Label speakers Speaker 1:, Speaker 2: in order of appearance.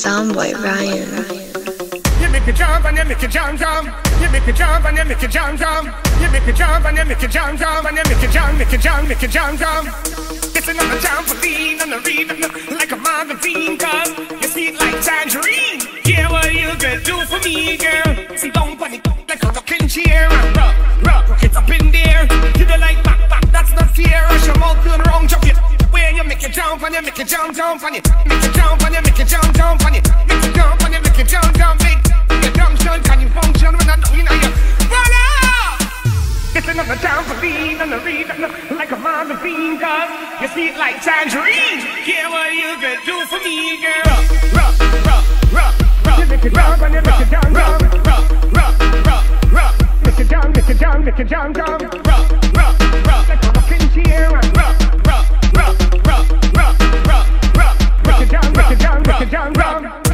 Speaker 1: Soundboy Ryan.
Speaker 2: You make it jump and you make it jump jump. You make it jump and you make it jump jump. You make it jump and you make it jump jump and you make it jump, make it jump, make it jump jump. It's another trampoline on the rhythm like a magazine, cause you see it like tangerine. Yeah, what you gonna do for me, girl? See, don't panic like a rocking chair. Rock it up in there. You don't like back, that's not fair. Rush your mouth doing wrong, jump it. Where you make it jump and you make it jump and you make it jump and you make it jump and you make it jump and you make it jump. Your junction, can you function when I know you know you voila! It's another trampoline on the rhythm like a magazine, cause you see it like tangerine. Yeah, what you gonna do for me, girl? Rock. You make it jump and you make it jump. Rock. Make it jump, make it jump, make it jump. Rock. Like a rocking chair. Rock. Make it jump, make it jump, make it jump.